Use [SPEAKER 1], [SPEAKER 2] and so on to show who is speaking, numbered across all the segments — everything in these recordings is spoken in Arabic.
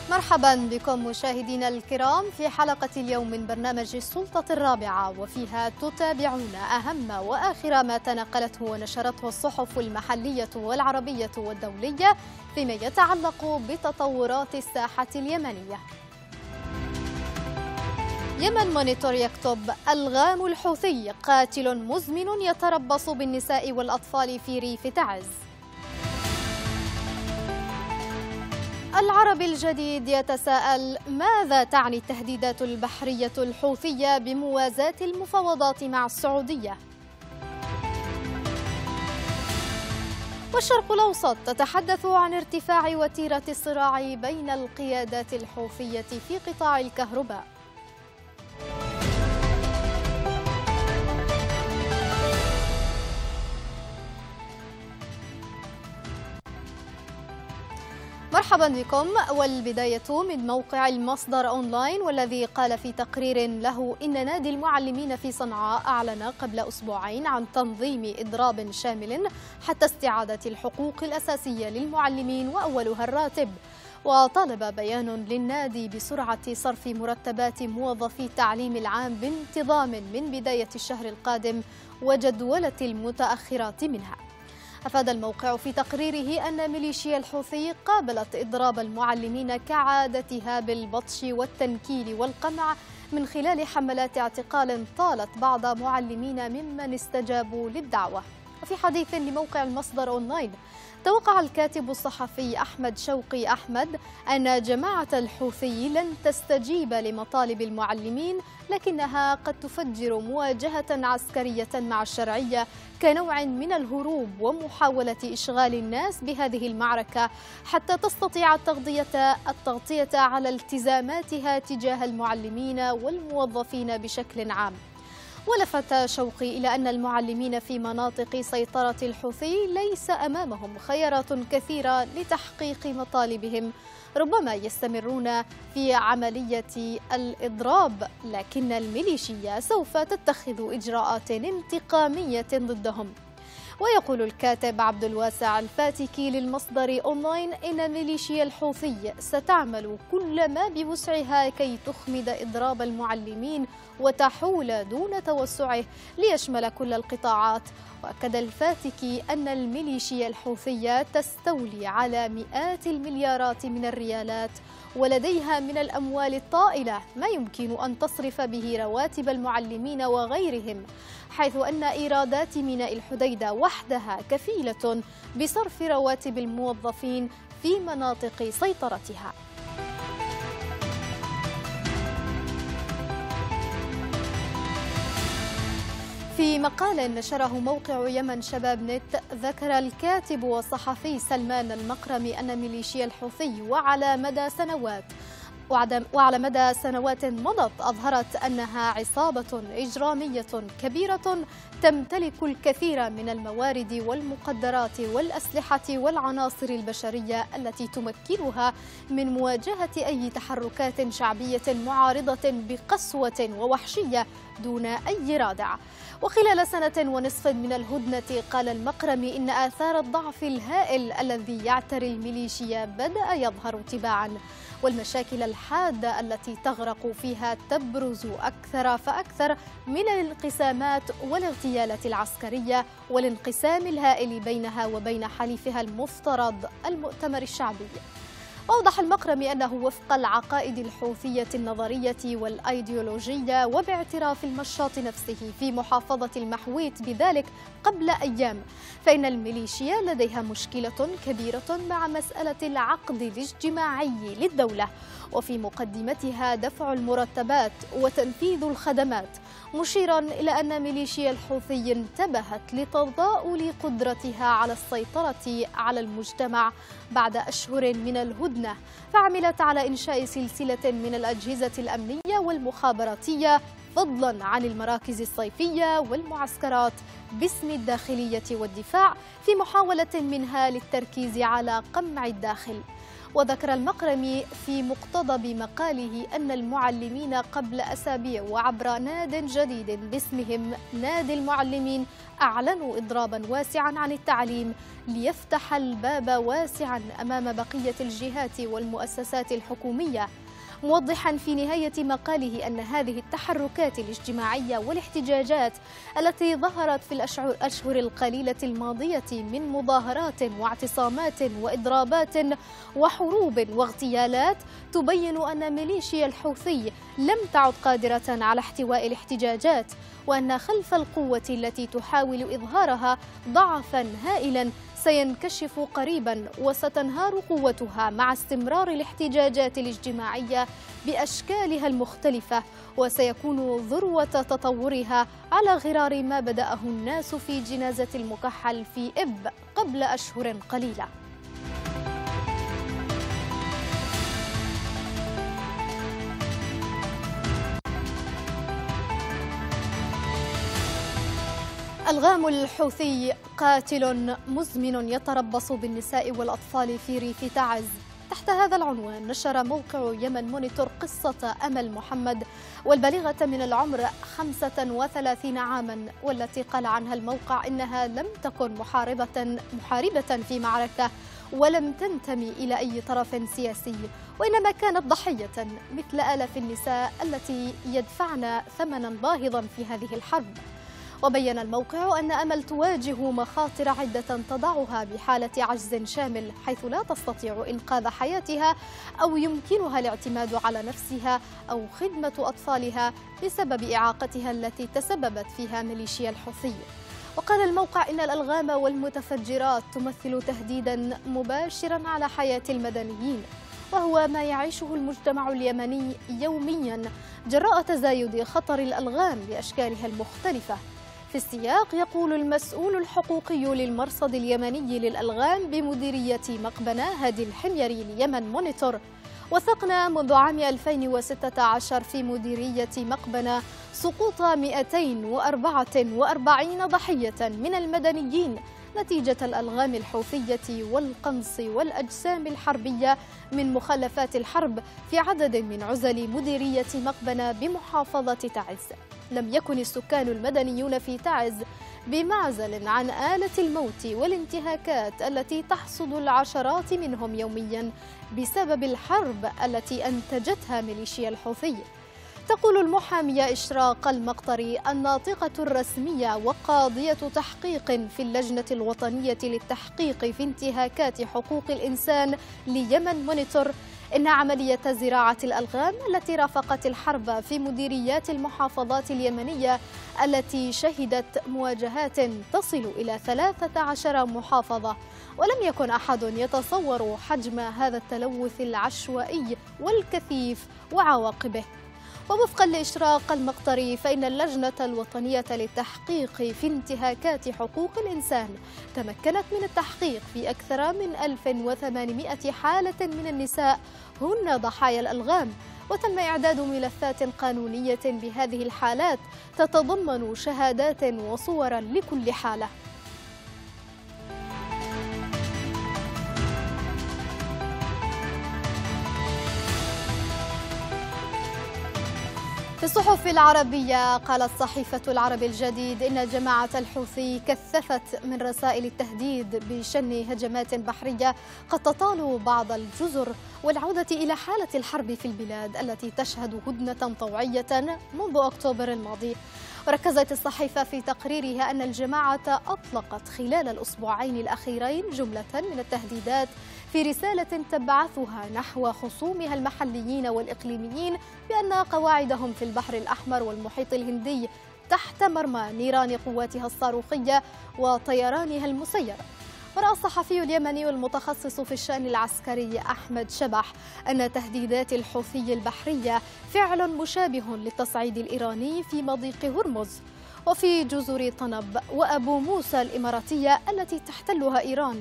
[SPEAKER 1] مرحبا بكم مشاهدينا الكرام في حلقة اليوم من برنامج السلطة الرابعة، وفيها تتابعون أهم وآخر ما تناقلته ونشرته الصحف المحلية والعربية والدولية فيما يتعلق بتطورات الساحة اليمنية. يمن مونيتور يكتب: ألغام الحوثي قاتل مزمن يتربص بالنساء والأطفال في ريف تعز. العربي الجديد يتساءل: ماذا تعني التهديدات البحرية الحوثية بموازاة المفاوضات مع السعودية؟ والشرق الأوسط تتحدث عن ارتفاع وتيرة الصراع بين القيادات الحوثية في قطاع الكهرباء. مرحبا بكم، والبداية من موقع المصدر أونلاين، والذي قال في تقرير له إن نادي المعلمين في صنعاء أعلن قبل أسبوعين عن تنظيم إضراب شامل حتى استعادة الحقوق الأساسية للمعلمين وأولها الراتب. وطالب بيان للنادي بسرعة صرف مرتبات موظفي التعليم العام بانتظام من بداية الشهر القادم وجدولة المتأخرات منها. أفاد الموقع في تقريره أن ميليشيا الحوثي قابلت إضراب المعلمين كعادتها بالبطش والتنكيل والقمع من خلال حملات اعتقال طالت بعض معلمين ممن استجابوا للدعوة. وفي حديث لموقع المصدر أونلاين، توقع الكاتب الصحفي أحمد شوقي أحمد أن جماعة الحوثي لن تستجيب لمطالب المعلمين، لكنها قد تفجر مواجهة عسكرية مع الشرعية كنوع من الهروب ومحاولة إشغال الناس بهذه المعركة حتى تستطيع التغطية على التزاماتها تجاه المعلمين والموظفين بشكل عام. ولفت شوقي إلى أن المعلمين في مناطق سيطرة الحوثي ليس أمامهم خيارات كثيرة لتحقيق مطالبهم، ربما يستمرون في عملية الإضراب، لكن الميليشيا سوف تتخذ إجراءات انتقامية ضدهم. ويقول الكاتب عبد الواسع الفاتكي للمصدر أونلاين إن ميليشيا الحوثي ستعمل كل ما بوسعها كي تخمد إضراب المعلمين وتحول دون توسعه ليشمل كل القطاعات. وأكد الفاتكي أن الميليشيا الحوثية تستولي على مئات المليارات من الريالات، ولديها من الأموال الطائلة ما يمكن أن تصرف به رواتب المعلمين وغيرهم، حيث أن إيرادات ميناء الحديدة وحدها كفيلة بصرف رواتب الموظفين في مناطق سيطرتها. في مقال نشره موقع يمن شباب نت، ذكر الكاتب والصحفي سلمان المقرمي أن ميليشيا الحوثي وعلى مدى سنوات مضت أظهرت أنها عصابة إجرامية كبيرة تمتلك الكثير من الموارد والمقدرات والأسلحة والعناصر البشرية التي تمكنها من مواجهة أي تحركات شعبية معارضة بقسوة ووحشية دون أي رادع. وخلال سنة ونصف من الهدنة، قال المقرمي إن آثار الضعف الهائل الذي يعتري الميليشيا بدأ يظهر تباعا، والمشاكل الحادة التي تغرق فيها تبرز أكثر فأكثر من الانقسامات والاغتيالات العسكرية والانقسام الهائل بينها وبين حليفها المفترض المؤتمر الشعبي. أوضح المقرمي أنه وفق العقائد الحوثية النظرية والأيديولوجية، وباعتراف المشاط نفسه في محافظة المحويت بذلك قبل أيام، فإن الميليشيا لديها مشكلة كبيرة مع مسألة العقد الاجتماعي للدولة، وفي مقدمتها دفع المرتبات وتنفيذ الخدمات، مشيرا إلى أن ميليشيا الحوثي انتبهت لتضاؤل قدرتها على السيطرة على المجتمع بعد أشهر من الهدنة، فعملت على إنشاء سلسلة من الأجهزة الأمنية والمخابراتية فضلا عن المراكز الصيفية والمعسكرات باسم الداخلية والدفاع، في محاولة منها للتركيز على قمع الداخل. وذكر المقرمي في مقتضب مقاله أن المعلمين قبل أسابيع وعبر ناد جديد باسمهم نادي المعلمين أعلنوا إضرابا واسعا عن التعليم ليفتح الباب واسعا أمام بقية الجهات والمؤسسات الحكومية، موضحا في نهاية مقاله أن هذه التحركات الاجتماعية والاحتجاجات التي ظهرت في الأشهر القليلة الماضية من مظاهرات واعتصامات وإضرابات وحروب واغتيالات تبين أن ميليشيا الحوثي لم تعد قادرة على احتواء الاحتجاجات، وأن خلف القوة التي تحاول إظهارها ضعفا هائلا سينكشف قريبا وستنهار قوتها مع استمرار الاحتجاجات الاجتماعية بأشكالها المختلفة، وسيكون ذروة تطورها على غرار ما بدأه الناس في جنازة المكحل في إب قبل أشهر قليلة. ألغام الحوثي قاتل مزمن يتربص بالنساء والأطفال في ريف تعز. تحت هذا العنوان نشر موقع يمن مونيتور قصة أمل محمد والبالغة من العمر 35 عاما، والتي قال عنها الموقع إنها لم تكن محاربة في معركة ولم تنتمي إلى أي طرف سياسي، وإنما كانت ضحية مثل آلاف النساء التي يدفعن ثمنا باهظا في هذه الحرب. وبين الموقع أن أمل تواجه مخاطر عدة تضعها بحالة عجز شامل، حيث لا تستطيع إنقاذ حياتها أو يمكنها الاعتماد على نفسها أو خدمة أطفالها بسبب إعاقتها التي تسببت فيها ميليشيا الحوثي. وقال الموقع إن الألغام والمتفجرات تمثل تهديدا مباشرا على حياة المدنيين، وهو ما يعيشه المجتمع اليمني يوميا جراء تزايد خطر الألغام بأشكالها المختلفة. في السياق يقول المسؤول الحقوقي للمرصد اليمني للألغام بمديرية مقبنة هادي الحميري ليمن مونيتور: وثقنا منذ عام 2016 في مديرية مقبنة سقوط 244 ضحية من المدنيين نتيجة الألغام الحوثية والقنص والأجسام الحربية من مخلفات الحرب في عدد من عزل مديرية مقبنة بمحافظة تعز. لم يكن السكان المدنيون في تعز بمعزل عن آلة الموت والانتهاكات التي تحصد العشرات منهم يوميا بسبب الحرب التي أنتجتها ميليشيا الحوثي. تقول المحامية إشراق المقطري الناطقة الرسمية وقاضية تحقيق في اللجنة الوطنية للتحقيق في انتهاكات حقوق الإنسان ليمن مونيتور إن عملية زراعة الألغام التي رافقت الحرب في مديريات المحافظات اليمنية التي شهدت مواجهات تصل إلى 13 محافظة، ولم يكن أحد يتصور حجم هذا التلوث العشوائي والكثيف وعواقبه. ووفقا لإشراق المقطري فإن اللجنة الوطنية للتحقيق في انتهاكات حقوق الإنسان تمكنت من التحقيق في أكثر من 1800 حالة من النساء هن ضحايا الألغام، وتم إعداد ملفات قانونية بهذه الحالات تتضمن شهادات وصورا لكل حالة. في الصحف العربية قالت صحيفة العرب الجديد إن جماعة الحوثي كثفت من رسائل التهديد بشن هجمات بحرية قد تطال بعض الجزر والعودة إلى حالة الحرب في البلاد التي تشهد هدنة طوعية منذ أكتوبر الماضي. وركزت الصحيفة في تقريرها أن الجماعة أطلقت خلال الأسبوعين الأخيرين جملة من التهديدات في رسالة تبعثها نحو خصومها المحليين والإقليميين بأن قواعدهم في البحر الأحمر والمحيط الهندي تحت مرمى نيران قواتها الصاروخية وطيرانها المسير. ورأى الصحفي اليمني المتخصص في الشأن العسكري أحمد شبح أن تهديدات الحوثي البحرية فعل مشابه للتصعيد الإيراني في مضيق هرمز وفي جزر طنب وأبو موسى الإماراتية التي تحتلها إيران.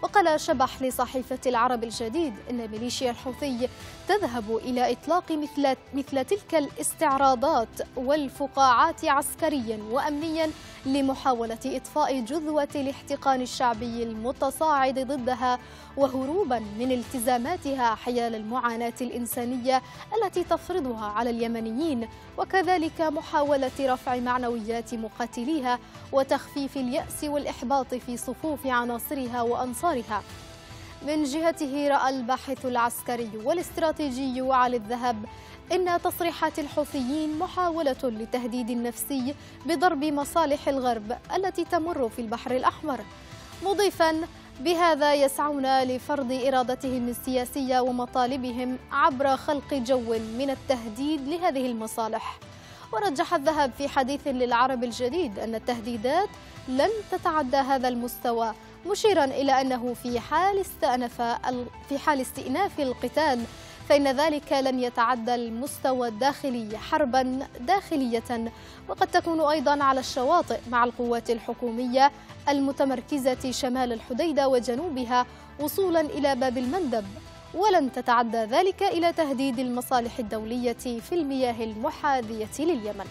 [SPEAKER 1] وقال شبح لصحيفة العرب الجديد إن ميليشيا الحوثي تذهب إلى إطلاق مثل تلك الاستعراضات والفقاعات عسكريا وأمنيا لمحاولة إطفاء جذوة الاحتقان الشعبي المتصاعد ضدها، وهروبا من التزاماتها حيال المعاناة الإنسانية التي تفرضها على اليمنيين، وكذلك محاولة رفع معنويات مقاتليها وتخفيف اليأس والإحباط في صفوف عناصرها وأنصارها. من جهته رأى الباحث العسكري والاستراتيجي علي الذهب إن تصريحات الحوثيين محاولة للتهديد النفسي بضرب مصالح الغرب التي تمر في البحر الأحمر، مضيفاً بهذا يسعون لفرض إرادتهم السياسية ومطالبهم عبر خلق جو من التهديد لهذه المصالح. ورجح الذهب في حديث للعرب الجديد أن التهديدات لن تتعدى هذا المستوى، مشيرا إلى أنه في حال استئناف القتال فإن ذلك لن يتعدى المستوى الداخلي حربا داخلية، وقد تكون أيضا على الشواطئ مع القوات الحكومية المتمركزة شمال الحديدة وجنوبها وصولا إلى باب المندب، ولن تتعدى ذلك إلى تهديد المصالح الدولية في المياه المحاذية لليمن.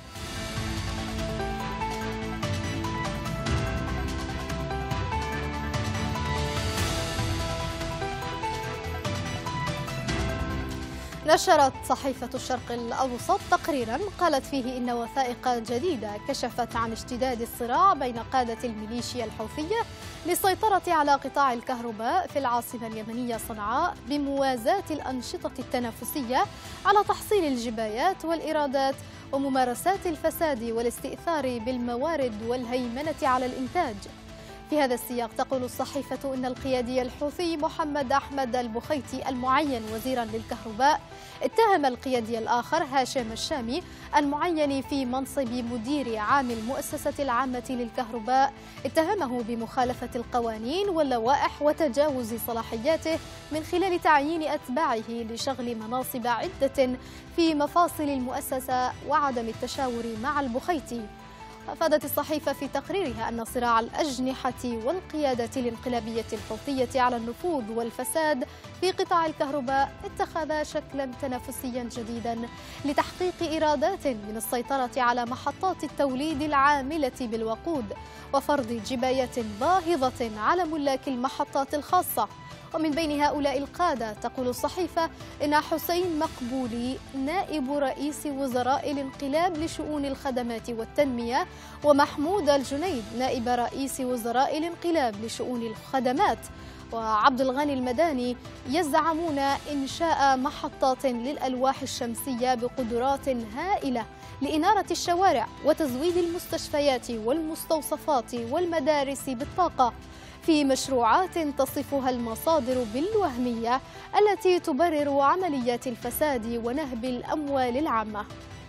[SPEAKER 1] نشرت صحيفة الشرق الأوسط تقريرا قالت فيه إن وثائق جديدة كشفت عن اشتداد الصراع بين قادة الميليشيا الحوثية للسيطرة على قطاع الكهرباء في العاصمة اليمنية صنعاء، بموازاة الأنشطة التنافسية على تحصيل الجبايات والإيرادات وممارسات الفساد والاستئثار بالموارد والهيمنة على الإنتاج. في هذا السياق تقول الصحيفة إن القيادي الحوثي محمد أحمد البخيتي المعين وزيرا للكهرباء اتهم القيادي الآخر هاشم الشامي المعين في منصب مدير عام المؤسسة العامة للكهرباء، اتهمه بمخالفة القوانين واللوائح وتجاوز صلاحياته من خلال تعيين أتباعه لشغل مناصب عدة في مفاصل المؤسسة وعدم التشاور مع البخيتي. أفادت الصحيفة في تقريرها أن صراع الأجنحة والقيادة الانقلابية الحوثية على النفوذ والفساد في قطاع الكهرباء اتخذ شكلا تنافسيا جديدا لتحقيق إيرادات من السيطرة على محطات التوليد العاملة بالوقود وفرض جبايات باهظة على ملاك المحطات الخاصة. ومن بين هؤلاء القادة تقول الصحيفة إن حسين مقبولي نائب رئيس وزراء الانقلاب لشؤون الخدمات والتنمية، ومحمود الجنيد نائب رئيس وزراء الانقلاب لشؤون الخدمات، وعبد الغني المداني يزعمون إنشاء محطات للألواح الشمسية بقدرات هائلة لإنارة الشوارع وتزويد المستشفيات والمستوصفات والمدارس بالطاقة، في مشروعات تصفها المصادر بالوهمية التي تبرر عمليات الفساد ونهب الأموال العامة.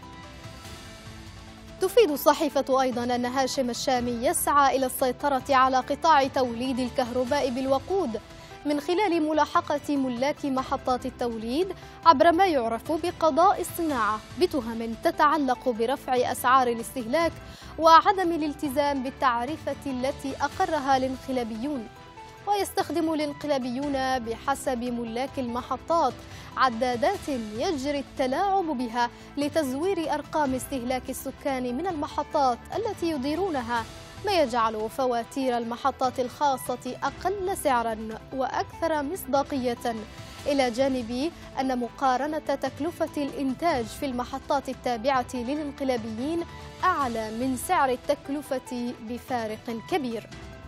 [SPEAKER 1] تفيد الصحيفة أيضا أن هاشم الشامي يسعى إلى السيطرة على قطاع توليد الكهرباء بالوقود من خلال ملاحقة ملاك محطات التوليد عبر ما يعرف بقضاء الصناعة بتهم تتعلق برفع أسعار الاستهلاك وعدم الالتزام بالتعرفة التي أقرها الانقلابيون. ويستخدم الانقلابيون بحسب ملاك المحطات عدادات يجري التلاعب بها لتزوير أرقام استهلاك السكان من المحطات التي يديرونها، ما يجعل فواتير المحطات الخاصة أقل سعراً وأكثر مصداقية، إلى جانب أن مقارنة تكلفة الإنتاج في المحطات التابعة للانقلابيين أعلى من سعر التكلفة بفارق كبير.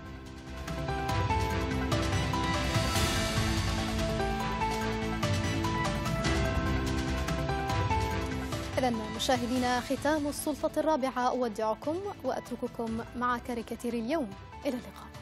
[SPEAKER 1] إذن مشاهدينا، ختام السلطة الرابعة، أودعكم وأترككم مع كاريكاتير اليوم. إلى اللقاء.